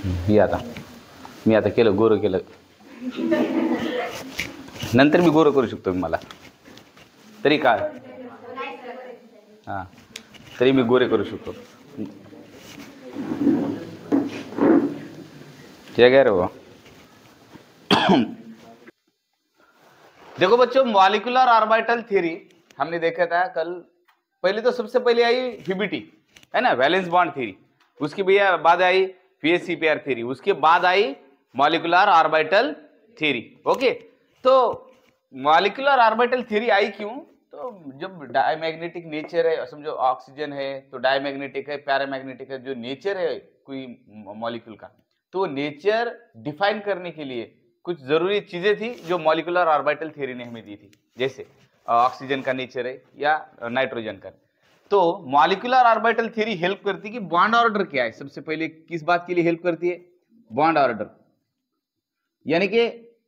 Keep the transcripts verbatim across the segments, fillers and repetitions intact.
मी आता मी आता केलं गोरं केलं, नंतर मी गोरं करू शकतो मी मला तरी काय हां तरी मी गोरे करू शकतो. क्या कह रहे हो? देखो बच्चों, मॉलिक्यूलर ऑर्बिटल थ्योरी हमने देखा था कल. पहले तो सबसे पहले आई वीबीटी है ना, वैलेंस बॉन्ड थ्योरी. उसकी भैया बाद आई पीएससीपीआर थ्योरी. उसके बाद आई मॉलिक्यूलर ऑर्बिटल थ्योरी. ओके, तो मॉलिक्यूलर ऑर्बिटल थ्योरी आई क्यों? तो जब डायमैग्नेटिक नेचर है, समझो ऑक्सीजन है तो डायमैग्नेटिक है, पैरामैग्नेटिक है, जो नेचर है कोई मॉलिक्यूल का, तो नेचर डिफाइन करने के लिए कुछ जरूरी चीजें थी जो मॉलिक्यूलर ऑर्बिटल थ्योरी ने हमें दी थी. जैसे ऑक्सीजन का नेचर है या नाइट्रोजन का. तो मॉलिक्यूलर ऑर्बिटल थ्योरी हेल्प करती है कि बॉन्ड ऑर्डर क्या है. सबसे पहले किस बात के लिए हेल्प करती है? बॉन्ड ऑर्डर, यानी कि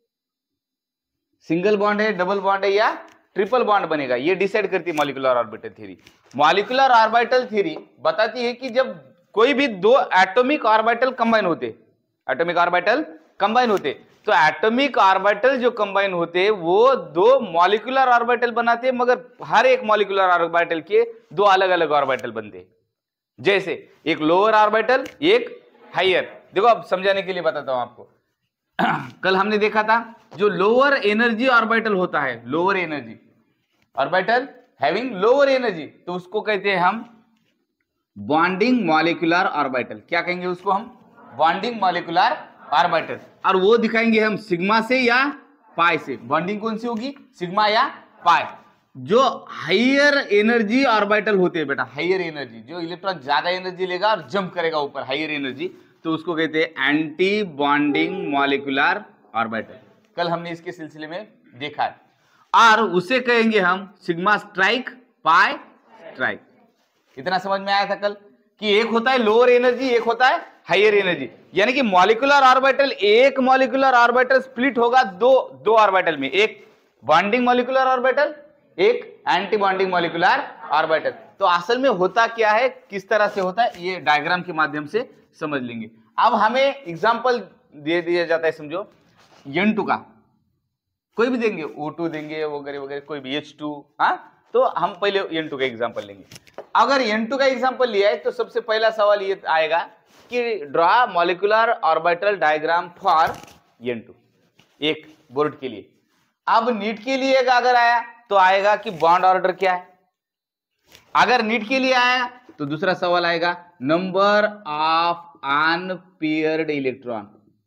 सिंगल बॉन्ड है, डबल बॉन्ड है या ट्रिपल बॉन्ड बनेगा, ये डिसाइड करती है molecular orbital theory. Molecular orbital theory बताती है कि जब कोई भी दो एटॉमिक ऑर्बिटल कंबाइन होते, एटॉमिक ऑर्बिटल कंबाइन होते, तो एटॉमिक ऑर्बिटल जो कंबाइन होते वो दो मॉलिक्यूलर ऑर्बिटल बनाते हैं, मगर हर एक मॉलिक्यूलर ऑर्बिटल के दो अलग अलग ऑर्बिटल बनते हैं. जैसे एक लोअर ऑर्बिटल, एक हायर. देखो अब समझाने के लिए बताता हूं आपको. कल हमने देखा था जो लोअर एनर्जी ऑर्बिटल होता है, lower energy orbital having lower energy, तो उसको कहते हैं हम बॉन्डिंग मॉलिक्यूलर ऑर्बिटल. क्या कहेंगे उसको हम? Bonding molecular orbital. और वो दिखाएंगे हम सिग्मा से या पाई से. बॉन्डिंग कौन सी होगी? सिग्मा या पाई. जो हायर एनर्जी ऑर्बिटल होते हैं बेटा, हायर एनर्जी, जो इलेक्ट्रॉन ज्यादा एनर्जी लेगा और जंप करेगा ऊपर, हायर एनर्जी, तो उसको कहते हैं एंटी बॉन्डिंग मॉलिक्यूलर ऑर्बिटल. कल हमने इसके सिलसिले में देखा है. और उसे कहेंगे हम सिग्मा स्ट्राइक, पाई स्ट्राइक. इतना समझ में आया था कल कि एक होता है लोअर एनर्जी, एक होता है हायर एनर्जी. यानी कि मॉलिक्यूलर ऑर्बिटल, एक मॉलिक्यूलर ऑर्बिटल स्प्लिट होगा दो दो ऑर्बिटल में, एक बॉन्डिंग मॉलिक्यूलर ऑर्बिटल, एक एंटी बॉन्डिंग मॉलिक्यूलर ऑर्बिटल. तो असल में होता क्या है, किस तरह से होता है, ये डायग्राम के माध्यम से समझ लेंगे. अब हमें एग्जांपल दे दिया जाता है, समझो एन टू का, कोई भी देंगे, ओ टू देंगे वगैरह वगैरह, कोई भी एच टू. हाँ, तो हम पहले एन टू का एग्जांपल लेंगे. अगर एन टू का एग्जांपल लिया है तो सबसे पहला सवाल ये आएगा कि draw molecular orbital diagram for N two, एक बोर्ड के लिए. अब नीट के लिए अगर आया तो आएगा कि बॉन्ड ऑर्डर क्या है. अगर नीट के लिए आया तो दूसरा सवाल आएगा नंबर ऑफ अनपेयर्ड इलेक्ट्रॉन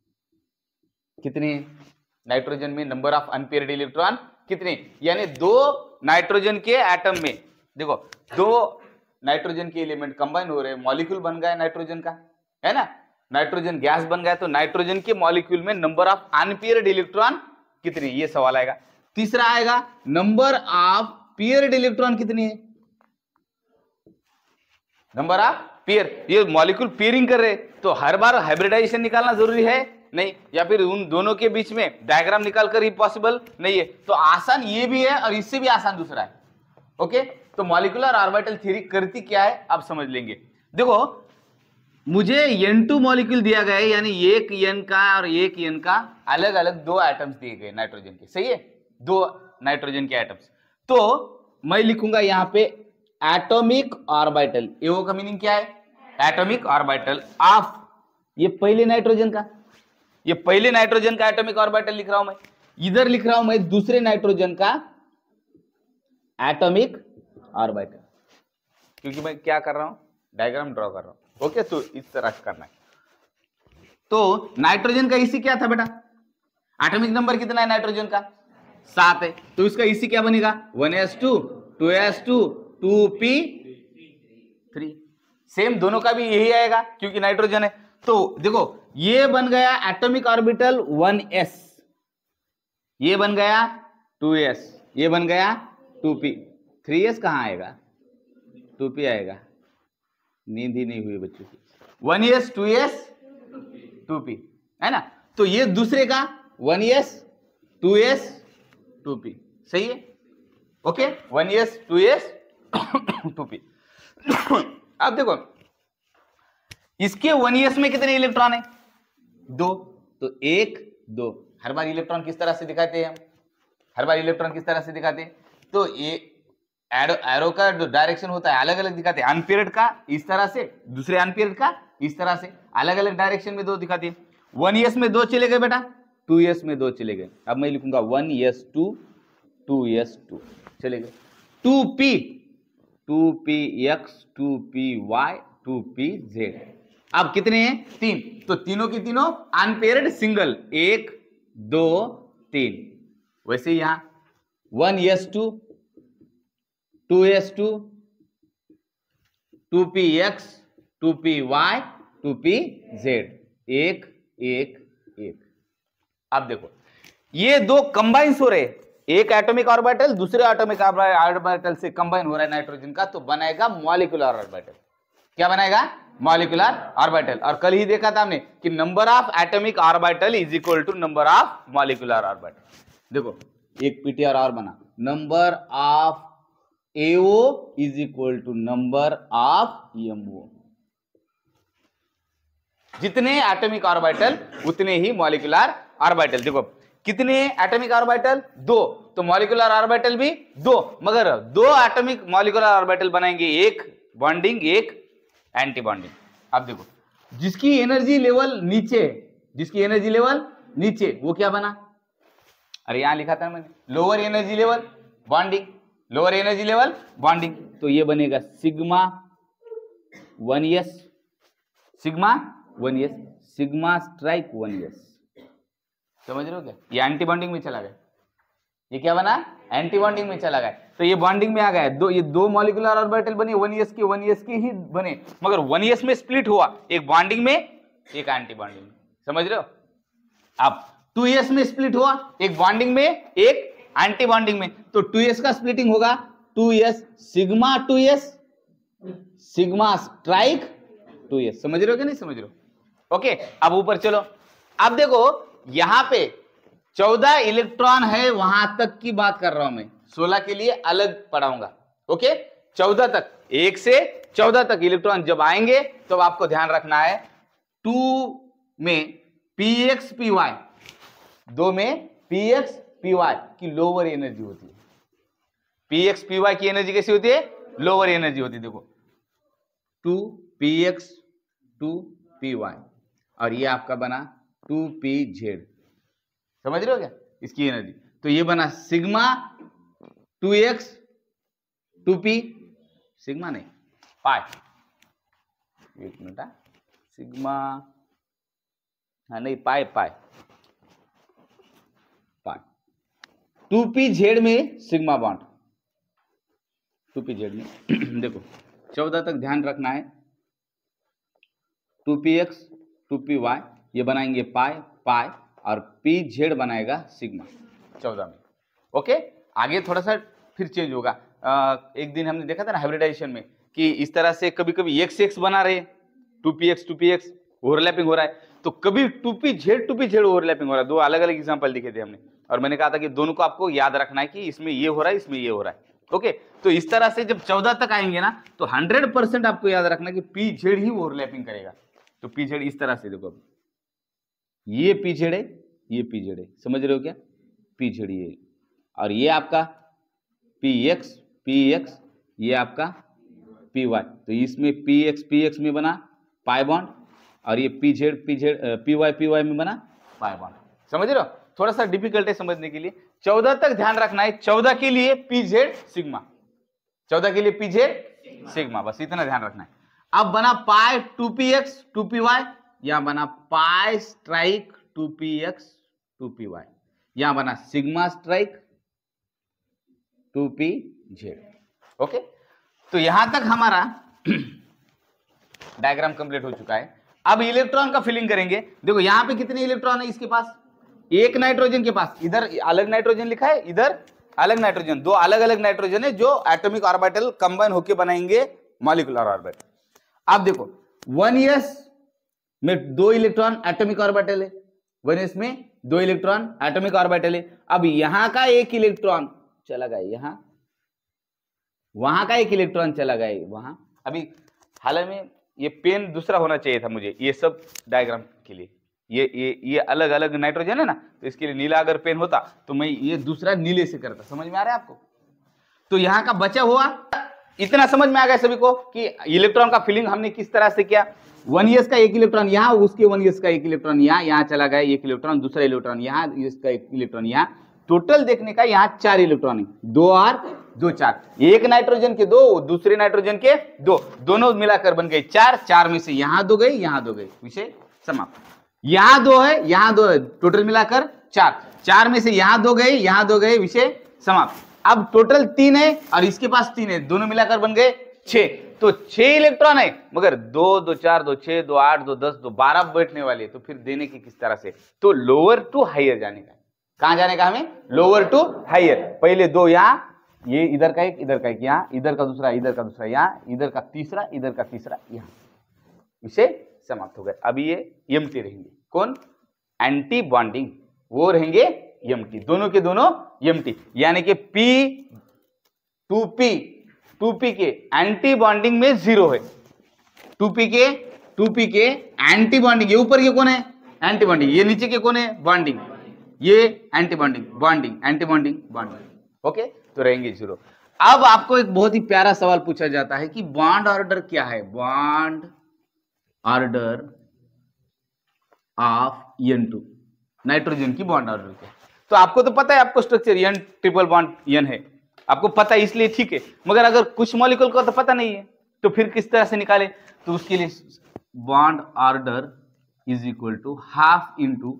कितने, नाइट्रोजन में नंबर ऑफ अनपेयर्ड इलेक्ट्रॉन कितने, यानी दो नाइट्रोजन के एटम में, देखो दो नाइट्रोजन के एलिमेंट कंबाइन हो रहे हैं, मॉलिक्यूल बन गया नाइट्रोजन का, है ना, नाइट्रोजन गैस बन गया, तो नाइट्रोजन के मॉलिक्यूल में नंबर ऑफ अनपेयर्ड इलेक्ट्रॉन कितने, ये सवाल आएगा. तीसरा आएगा नंबर ऑफ पेयर्ड इलेक्ट्रॉन कितने है, नंबर ऑफ पेयर. ये मॉलिक्यूल पेयरिंग कर रहे, तो हर बार हाइब्रिडाइजेशन निकालना जरूरी है नहीं, या फिर उन दोनों के बीच में डायग्राम निकालकर ही पॉसिबल नहीं है. तो आसान ये भी है और इससे भी आसान दूसरा है. ओके, तो मॉलिक्यूलर ऑर्बिटल थ्योरी करती क्या है आप समझ लेंगे. देखो मुझे एन टू मॉलिक्यूल दिया गया है, यानी एक एन का और एक एन का अलग अलग दो एटम्स दिए गए नाइट्रोजन के. सही है, दो नाइट्रोजन के एटम्स. तो मैं लिखूंगा यहाँ पे एटॉमिक ऑर्बिटल. एओ का मीनिंग क्या है? एटॉमिक ऑर्बिटल ऑफ, ये पहले नाइट्रोजन का, ये पहले नाइट्रोजन का एटॉमिक ऑर्बिटल लिख रहा हूं मैं. इधर लिख रहा हूं मैं दूसरे नाइट्रोजन का एटॉमिक ऑर्बिटल, क्योंकि मैं क्या कर रहा हूं, डायग्राम ड्रॉ कर रहा हूं. ओके, तो इस तरह करना है. तो नाइट्रोजन का इसी क्या था बेटा, एटॉमिक नंबर कितना है नाइट्रोजन का? सात है. तो इसका इसी क्या बनेगा? One s two, two s two, two p three. Same दोनों का भी यही आएगा क्योंकि नाइट्रोजन है. तो देखो ये बन गया एटॉमिक ऑर्बिटल वन एस, ये बन गया टू एस, ये बन गया टू पी. थ्री एस कहां आएगा? टू पी आएगा. नींद ही नहीं हुई बच्चों की. One s, two s, two p, है ना. तो ये दूसरे का one s, two s, two p. सही है. Okay, one s, two s, two p. अब देखो इसके वन एस में कितने इलेक्ट्रॉन है? दो, तो एक दो। हर बार इलेक्ट्रॉन किस तरह से दिखाते हैं हम, हर बार इलेक्ट्रॉन किस तरह से दिखाते हैं, तो ये एरो एरो का जो डायरेक्शन होता है अलग अलग दिखाते हैं। अनपेयर्ड का इस तरह से, दूसरे अनपेयर्ड का इस तरह से, अलग अलग डायरेक्शन में दो दिखाते हैं। वन एस में दो चले गए बेटा, टू एस में दो चले गए। अब मैं लिखूंगा one s two, two s two चले गए। Two p, two p x, two p y, two p z. अब कितने हैं, तीन, तो तीनों की तीनों अनपेयर्ड सिंगल, एक दो तीन। वैसे यहां one s two, two s two, two p x, two p y, two p z, एक एक एक। अब देखो ये दो कंबाइन हो रहे, एक एटॉमिक ऑर्बिटल दूसरे एटॉमिक ऑर्बिटल से कंबाइन हो रहा है नाइट्रोजन का, तो बनाएगा मॉलिक्यूलर ऑर्बिटल। क्या बनाएगा, मॉलिक्यूलर ऑर्बिटल। और कल ही देखा था हमने कि number of atomic orbital is equal to number of molecular orbital. देखो एक पीटीआर और बना, number of AO is equal to number of MO. जितने एटॉमिक ऑर्बिटल उतने ही मॉलिक्यूलर ऑर्बिटल। देखो कितने एटॉमिक ऑर्बिटल, दो, तो मॉलिक्यूलर ऑर्बिटल भी दो, मगर दो एटॉमिक मॉलिक्यूलर ऑर्बिटल बनाएंगे, एक बॉन्डिंग एक एंटी बॉन्डिंग। अब देखो जिसकी एनर्जी लेवल नीचे, जिसकी एनर्जी लेवल नीचे वो क्या बना, अरे यहां लिखा था मैंने, lower energy level bonding, lower energy level bonding, तो ये बनेगा sigma one s, sigma one s, sigma strike one s. समझ रहे हो क्या, ये एंटी बॉन्डिंग में चला गया, ये क्या बना, एंटी बॉन्डिंग में चला गया, तो ये बॉन्डिंग में आ गया। दो, ये दो मॉलिक्यूलर ऑर्बिटल बने, वन एस के वन एस के ही बने, मगर वन एस में स्प्लिट हुआ, एक बॉन्डिंग में एक एंटी बॉन्डिंग में। समझ रहे हो। अब टू एस में स्प्लिट हुआ, एक बॉन्डिंग में एक एंटी बॉन्डिंग में, तो टू एस का स्प्लिटिंग होगा two s sigma two s, sigma strike two s. समझ रहे हो कि नहीं समझ रहे हो। ओके अब ऊपर चलो। अब देखो यहां पे चौदह इलेक्ट्रॉन है, वहां तक की बात कर रहा हूं मैं, सोलह के लिए अलग पढ़ाऊंगा। ओके चौदह तक, एक से चौदह तक इलेक्ट्रॉन जब आएंगे तो आपको ध्यान रखना है, टू में पी एक्स पी वाई, दो में पी एक्स पी वाई की लोअर एनर्जी होती है। पी एक्स पी वाई की एनर्जी कैसी होती है, लोअर एनर्जी होती है। देखो two p x two p y, और ये आपका बना टू पी जेड। समझ रहे हो क्या इसकी एनर्जी, तो ये बना sigma two x two p, sigma नहीं पाई, एक मिनट, सिग्मा, हाँ नहीं pi pi pi, two p z में sigma bond, two p z में देखो चौदह तक ध्यान रखना है, two p x two p y ये बनाएंगे पाई पाई, और पी जेड बनाएगा सिग्मा चौदह में। ओके आगे थोड़ा सा फिर चेंज होगा। आ, एक दिन हमने देखा था ना हाइब्रिडाइजेशन में कि इस तरह से कभी कभी एक्स एक्स बना रहे, two p x two p x overlapping हो रहा है, तो कभी two p z two p z overlapping हो रहा है। दो अलग अलग एग्जांपल दिखे थे हमने, और मैंने कहा था कि दोनों को आपको याद रखना है कि इसमें ये हो रहा है इसमें ये हो रहा है। ओके तो इस तरह से जब चौदह तक आएंगे ना, तो हंड्रेड परसेंट आपको याद रखना कि पी जेड ही ओवरलैपिंग करेगा। तो पी जेड इस तरह से देखो, ये पी जेड है ये पी जेड है, समझ रहे हो क्या, पी जेड ये, और ये आपका पी एक्स पी एक्स, ये आपका पी वाई, तो इसमें पी एक्स पी एक्स में बना पाई बॉन्ड, और ये p z p z p y p y में बना पाई बॉन्ड। समझ रहे हो, थोड़ा सा डिफिकल्ट है समझने के लिए। चौदह तक ध्यान रखना है, चौदह के लिए पी जेड सिग्मा, चौदह के लिए पी जेड सिग्मा, बस इतना ध्यान रखना है। अब बना pi two p x two p y, यहां बना pi strike two p x two p y, यहां बना sigma strike two p z. Okay तो यहां तक हमारा डायग्राम कंप्लीट हो चुका है। अब इलेक्ट्रॉन का फिलिंग करेंगे। देखो यहां पे कितने इलेक्ट्रॉन है इसके पास, एक नाइट्रोजन के पास, इधर अलग नाइट्रोजन लिखा है, इधर अलग नाइट्रोजन, दो अलग अलग नाइट्रोजन है जो एटॉमिक ऑर्बिटल कंबाइन होकर बनाएंगे मॉलिक्यूलर ऑर्बिटल। अब देखो वन एस में दो इलेक्ट्रॉन एटॉमिक ऑर्बिटल है, वन एस में दो इलेक्ट्रॉन एटॉमिक ऑर्बिटल है। अब यहां का एक इलेक्ट्रॉन चला गया यहां, वहां का एक इलेक्ट्रॉन चला गया वहां। अभी हाल में ये पेन दूसरा होना चाहिए था मुझे, ये सब डायग्राम के लिए ये ये ये अलग अलग नाइट्रोजन है ना, तो इसके लिए नीला अगर पेन होता तो मैं ये दूसरा नीले से करता। समझ में आ रहा है आपको? तो यहाँ का बचा हुआ इतना समझ में आ गया सभी को कि इलेक्ट्रॉन का फिलिंग हमने किस तरह से किया। वन एस का एक इलेक्ट्रॉन यहाँ, उसके वन एस का एक इलेक्ट्रॉन यहाँ, यहाँ चला गया एक इलेक्ट्रॉन, दूसरा इलेक्ट्रॉन यहाँ, इसका एक इलेक्ट्रॉन यहाँ, टोटल देखने का यहाँ चार इलेक्ट्रॉन है, दो आर दो चार, एक नाइट्रोजन के दो, दूसरे नाइट्रोजन के दो, दोनों मिलाकर बन गए चार, चार में से यहाँ दो गए, यहाँ दो गए, विषय समाप्त। यहाँ दो है, यहाँ दो है, टोटल मिलाकर चार, चार में से यहाँ दो गए, यहाँ दो गए, विषय समाप्त। अब टोटल तीन है और इसके पास तीन है, दोनों मिलाकर बन गए छह, तो छह इलेक्ट्रॉन है, मगर दो दो चार दो छह दो आठ दो दस दो बारह बैठने वाले, तो फिर देने की किस तरह से? तो लोअर टू हाइयर जाने का। कहां जाने का हमें? Lower to higher. पहले दो यहाँ, ये इधर का एक, इधर का एक, यहाँ इधर का दूसरा, इधर का दूसरा, यहाँ इधर का तीसरा, इधर का तीसरा, यहाँ, विषय समाप्त हो गए। अभी ये एम्प्टी रहेंगे। कौन? एंटी बॉन्डिंग, वो रहेंगे एम्प्टी, दोनों के दोनों एम्प्टी, यानी कि P two P two P के एंटी बॉन्डिंग में जीरो है, टू P के टू P के एंटी बॉन्डिंग, ये ऊपर के कौन है? एंटी बॉन्डिंग, ये नीचे के कौन है? बॉन्डिंग, ये antibonding, bonding, antibonding, bonding, okay, तो रहेंगे जीरो। अब आपको एक बहुत ही प्यारा सवाल पूछा जाता है कि बॉन्ड ऑर्डर क्या है? Bond order of N two, nitrogen की बॉन्ड ऑर्डर क्या है? तो आपको तो पता है, आपको structure N triple bond N है, आपको पता है, इसलिए ठीक है। मगर अगर कुछ मॉलिक्यूल को तो पता नहीं है, तो फिर किस तरह से निकाले? तो उसके लिए bond order is equal to half into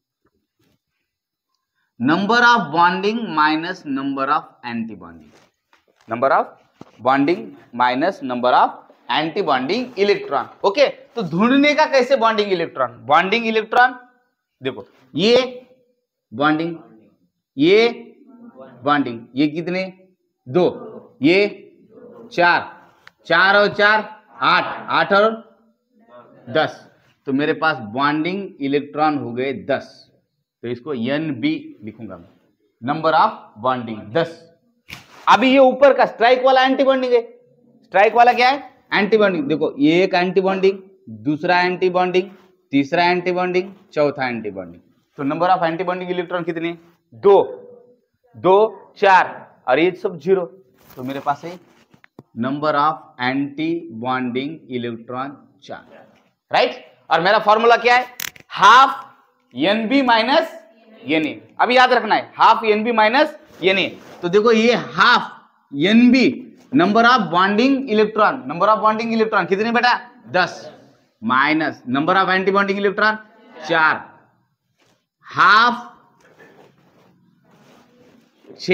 number of bonding minus number of antibonding, number of bonding minus number of antibonding electron. Okay, तो ढूंढने का कैसे बॉन्डिंग इलेक्ट्रॉन? बॉन्डिंग इलेक्ट्रॉन देखो, ये बॉन्डिंग, ये बॉन्डिंग, ये कितने? दो, ये चार, चार और चार आठ, आठ और दस, तो मेरे पास बॉन्डिंग इलेक्ट्रॉन हो गए दस, तो इसको एन बी लिखूंगा मैं, नंबर ऑफ बॉन्डिंग दस। अभी ये ऊपर का स्ट्राइक वाला एंटी बॉन्डिंग है, स्ट्राइक वाला क्या है? Antibonding. देखो, एक एंटी बॉन्डिंग, दूसरा एंटी बॉन्डिंग, तीसरा एंटी बॉन्डिंग, चौथा एंटी बॉन्डिंग, तो number of antibonding electron कितने? दो, दो चार, और ये सब जीरो, तो मेरे पास है number of antibonding electron चार, राइट। और मेरा फॉर्मूला क्या है? Half N B minus N A. अभी याद रखना है, half N B minus N A. तो देखो, ये half N B number of bonding electron, number of bonding electron कितने बेटा? दस, minus number of antibonding electron चार, हाफ छ,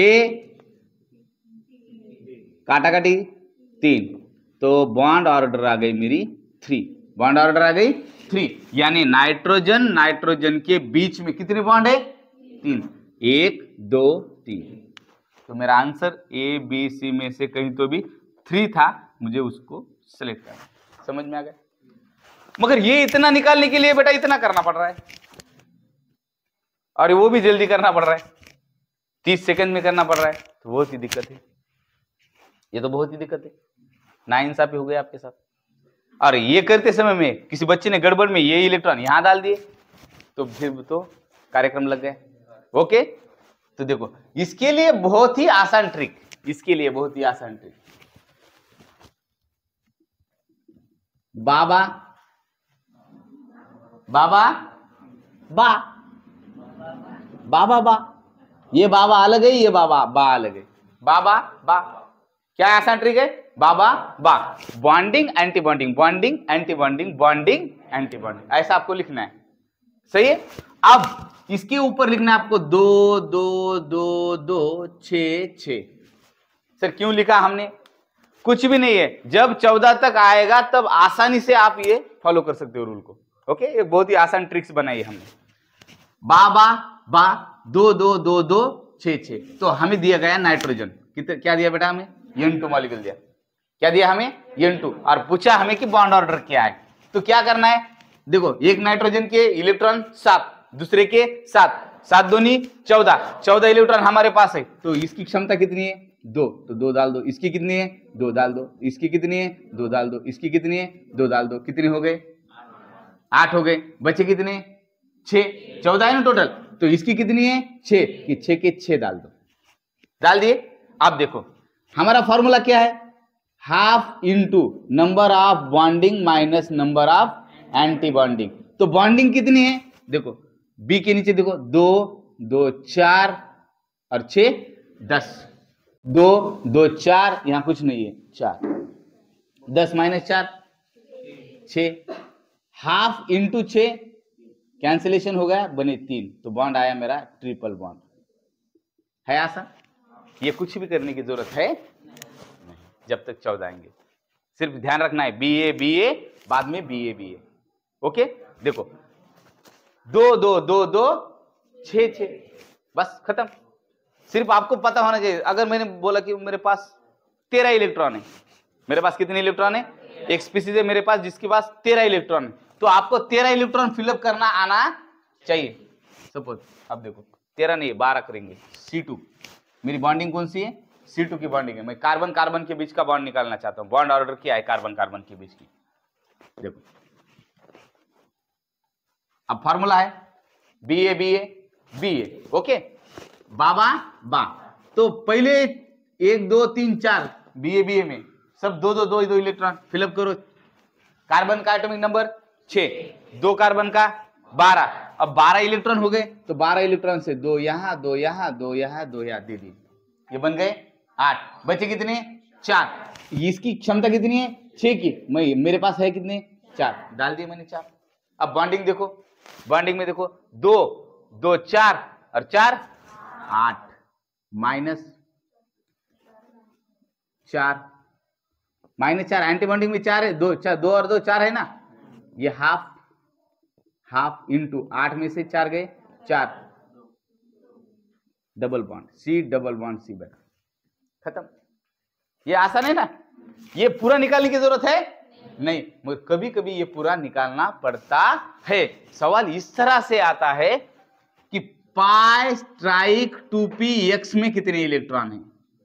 काटा काटी तीन, तो बॉन्ड ऑर्डर आ गई मेरी थ्री, बॉन्ड ऑर्डर आ गई थ्री, यानी नाइट्रोजन नाइट्रोजन के बीच में कितने बॉन्ड है? तीन, एक दो तीन। तो मेरा आंसर ए बी सी में से कहीं तो भी थ्री था, मुझे उसको सेलेक्ट करना। समझ में आ गया? मगर ये इतना निकालने के लिए बेटा इतना करना पड़ रहा है, और वो भी जल्दी करना पड़ रहा है, तीस सेकंड में करना पड़ रहा है, तो बहुत ही दिक्कत है, ये तो बहुत ही दिक्कत है, नाइंसाफी हो गया आपके साथ। और ये करते समय में किसी बच्चे ने गड़बड़ में ये इलेक्ट्रॉन यहां डाल दिए, तो फिर तो कार्यक्रम लग गए। ओके, तो देखो, इसके लिए बहुत ही आसान ट्रिक, इसके लिए बहुत ही आसान ट्रिक, बाबा बाबा बा, बाबा बा, ये बाबा अलग है, ये बाबा बा अलग है, बाबा बा, क्या आसान ट्रिक है? बाबा बा, bonding antibonding, bonding antibonding, bonding antibonding, ऐसा आपको लिखना है, सही है। अब इसके ऊपर लिखना है आपको दो दो दो दो छ छ। सर क्यों लिखा हमने? कुछ भी नहीं है, जब चौदह तक आएगा तब आसानी से आप ये फॉलो कर सकते हो रूल को। ओके, एक बहुत ही आसान ट्रिक्स बनाई है हमने। बाबा बा, दो दो दो दो छ छ, तो हमें दिया गया नाइट्रोजन, कितना क्या दिया बेटा? हमें एन टू मॉलिक्यूल दिया, क्या दिया हमें? एन टू, और पूछा हमें कि बॉन्ड ऑर्डर क्या है। तो क्या करना है? देखो, एक नाइट्रोजन के इलेक्ट्रॉन सात, दूसरे के सात, सात दूनी चौदह, चौदह इलेक्ट्रॉन हमारे पास है, तो इसकी क्षमता कितनी है? दो, तो दो डाल दो। इसकी कितनी है? दो डाल दो। इसकी कितनी है? दो डाल दो। इसकी कितनी है? दो डाल दो। कितने हो गए? आठ हो गए। बचे कितने? छह, चौदह है ना टोटल, तो इसकी कितनी है छह, कि छह के छह डाल दो, डाल दिए। अब देखो हमारा फॉर्मूला क्या है, half into number of bonding minus number of antibonding. तो बॉन्डिंग कितनी है, देखो बी के नीचे देखो, दो दो चार और छह दस, दो दो चार, यहां कुछ नहीं है, चार, दस माइनस चार छह, हाफ इंटू छह, कैंसिलेशन हो गया, बने तीन, तो बॉन्ड आया मेरा ट्रिपल बॉन्ड। है आसान, ये कुछ भी करने की जरूरत है नहीं, जब तक चौदह आएंगे। सिर्फ ध्यान रखना है बी ए बी ए, बाद में B A B A. Okay, देखो दो दो दो दो छह छह, बस खत्म। सिर्फ आपको पता होना चाहिए, अगर मैंने बोला कि मेरे पास तेरह इलेक्ट्रॉन है, मेरे पास कितने इलेक्ट्रॉन है, एक स्पीसीज है मेरे पास जिसके पास तेरह इलेक्ट्रॉन है, तो आपको तेरह इलेक्ट्रॉन फिलअप करना आना चाहिए। सपोज अब देखो तेरह नहीं बारह करेंगे, सी टू, मेरी बॉन्डिंग कौन सी है, सी टू की बॉन्डिंग है, मैं कार्बन कार्बन के बीच का बॉन्ड निकालना चाहता हूं, बॉन्ड ऑर्डर क्या है कार्बन कार्बन के बीच की, देखो अब फॉर्मूला है B A B A B A, okay, बाबा बा, तो पहले एक दो तीन चार बी ए बी ए में सब दो दो दो दो इलेक्ट्रॉन फिलअप करो, कार्बन का एटॉमिक नंबर छह, दो कार्बन का बारह, अब बारह इलेक्ट्रॉन हो गए, तो बारह इलेक्ट्रॉन से दो यहां दो यहां दो यहां दो यहां दे दी, ये बन गए आठ, बचे कितने चार, इसकी क्षमता कितनी है छह की, मैं मेरे पास है कितने चार, डाल दिए मैंने चार। अब बॉन्डिंग देखो, बॉन्डिंग में देखो दो दो चार और चार आठ, माइनस चार, माइनस चार, एंटी बॉन्डिंग में चार है, दो चार, दो और दो चार है ना, ये हाफ हाफ इंटू आठ में से चार गए चार, double bond C double bond C बेटा, खत्म। ये आसान है ना, ये पूरा निकालने की जरूरत है नहीं, मगर कभी कभी ये पूरा निकालना पड़ता है। सवाल इस तरह से आता है कि pi strike two p x में कितने इलेक्ट्रॉन है,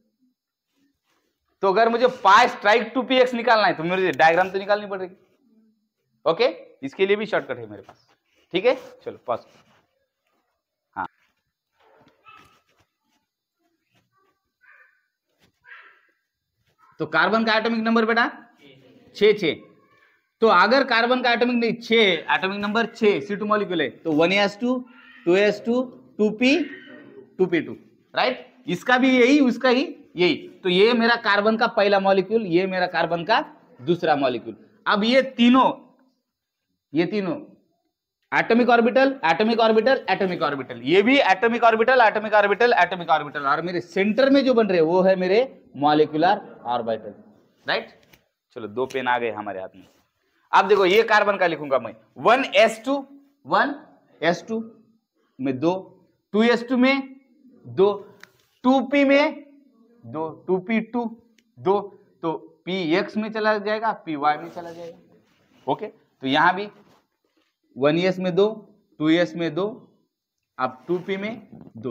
तो अगर मुझे pi strike two p x निकालना है तो मुझे डायग्राम तो निकालनी पड़ेगी। ओके, इसके लिए भी शॉर्टकट है मेरे पास, ठीक है, चलो पास। हाँ, तो कार्बन का एटॉमिक नंबर बेटा छह छह, तो अगर कार्बन का एटॉमिक नहीं छह, एटॉमिक नंबर छह, सी टू मॉलिक्यूल है, तो one s two two s two two p two p two, right, इसका भी यही उसका ही यही, तो ये मेरा कार्बन का पहला मॉलिक्यूल, ये मेरा कार्बन का दूसरा मॉलिक्यूल। अब ये तीनों ये तीनों atomic orbital atomic orbital atomic orbital, ये भी atomic orbital atomic orbital atomic orbital, और मेरे सेंटर में जो बन रहे वो है मेरे मॉलिक्यूलर ऑर्बिटल, राइट। चलो दो पेन आ गए हमारे हाथ में। अब देखो ये कार्बन का लिखूंगा मैं, one s two one s two में दो, टू एस टू में दो, टू पी में दो, टू पी टू दो, तो पी एक्स में चला जाएगा, पी वाई में चला जाएगा। ओके, तो यहां भी वन एस में दो, टू एस में दो, अब टू पी में दो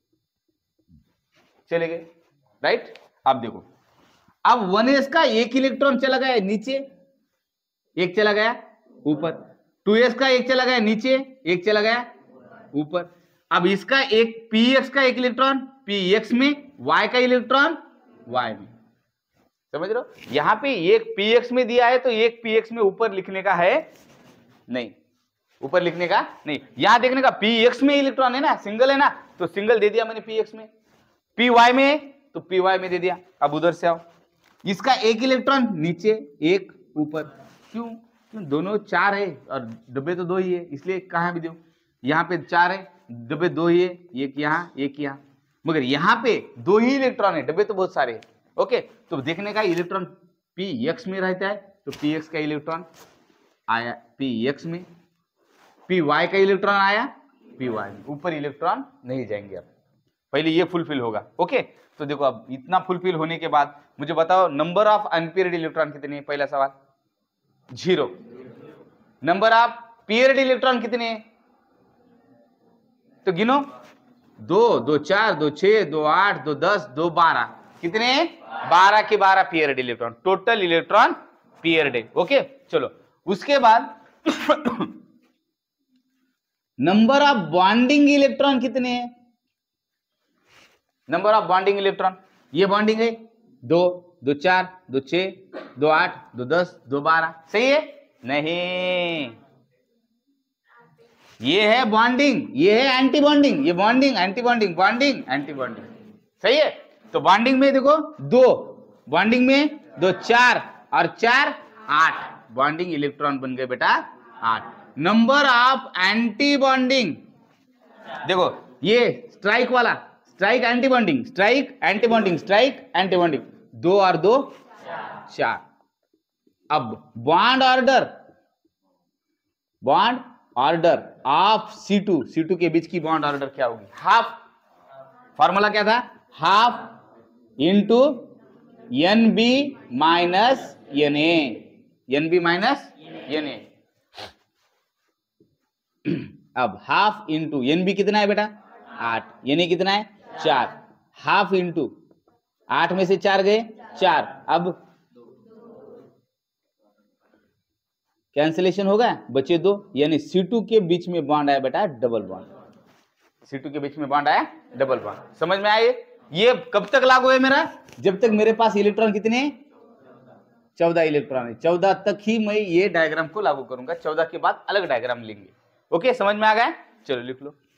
चले गए, राइट। अब देखो, अब वन एस का एक इलेक्ट्रॉन चला गया नीचे, एक चला गया ऊपर, टू एस का एक चला गया नीचे, एक चला गया ऊपर। अब इसका एक पी एक्स का एक इलेक्ट्रॉन पी एक्स में, वाई का इलेक्ट्रॉन वाई में, समझ रहे हो। यहां पे एक पी एक्स में दिया है तो एक पी एक्स में ऊपर लिखने का है नहीं, ऊपर लिखने का नहीं, यहां देखने का पी एक्स में इलेक्ट्रॉन है ना, सिंगल है ना, तो सिंगल दे दिया मैंने पी एक्स में, पी वाई में तो पी वाई में दे दिया। अब उधर से आओ, इसका एक इलेक्ट्रॉन नीचे एक ऊपर, क्यों क्यों दोनों चार है और डब्बे तो दो ही है, इसलिए कहां भी दो, यहाँ पे चार है डब्बे दो ही है, एक यहाँ एक यहाँ, मगर यहाँ पे दो ही इलेक्ट्रॉन है, डब्बे तो बहुत सारे हैं। ओके, तो देखने का इलेक्ट्रॉन पी एक्स में रहता है, तो पी एक्स का इलेक्ट्रॉन आया पी एक्स में, पी वाई का इलेक्ट्रॉन आया पी वाई में, ऊपर इलेक्ट्रॉन नहीं जाएंगे। अब पहले ये फुलफिल होगा। ओके, तो देखो अब इतना फुलफिल होने के बाद मुझे बताओ नंबर ऑफ अनपेयर्ड इलेक्ट्रॉन कितने हैं। पहला सवाल zero. Number of paired electron कितने हैं तो गिनो, दो, दो चार, दो छह, दो आठ, दो दस, दो बारह, कितने हैं बारह के बारह paired electron, total electron paired है। ओके, चलो उसके बाद नंबर ऑफ बॉन्डिंग इलेक्ट्रॉन कितने हैं? नंबर ऑफ बॉन्डिंग इलेक्ट्रॉन, ये बॉन्डिंग है दो, दो चार, दो छह, दो आठ, दो दस, दो बारह, सही है? नहीं, ये है बॉन्डिंग, ये है एंटी बॉन्डिंग, ये bonding antibonding, bonding antibonding, सही है? तो बॉन्डिंग में देखो दो, बॉन्डिंग में दो चार और चार आठ, बॉन्डिंग इलेक्ट्रॉन बन गए बेटा आठ। नंबर ऑफ एंटी बॉन्डिंग, देखो ये स्ट्राइक वाला, strike antibonding, strike antibonding, strike antibonding, दो और दो चार। अब bond order, bond order of C two, C two के बीच की बॉन्ड ऑर्डर क्या होगी? हाफ, फॉर्मूला क्या था? Half into N B minus N A, N B minus N A. अब हाफ इंटू एन बी कितना है बेटा? आठ, एन ए कितना है? चार, हाफ इंटू आठ में से चार गए चार, अब कैंसिलेशन होगा, बचे दो, यानी सी टू के बीच में बॉन्ड आया बेटा डबल बॉन्ड, सी टू के बीच में बॉन्ड आया डबल बॉन्ड। समझ में आए? ये कब तक लागू है मेरा? जब तक मेरे पास इलेक्ट्रॉन कितने? चौदह इलेक्ट्रॉन है, चौदह तक ही मैं ये डायग्राम को लागू करूंगा, चौदह के बाद अलग डायग्राम लेंगे। ओके, समझ में आ गया? चलो लिख लो।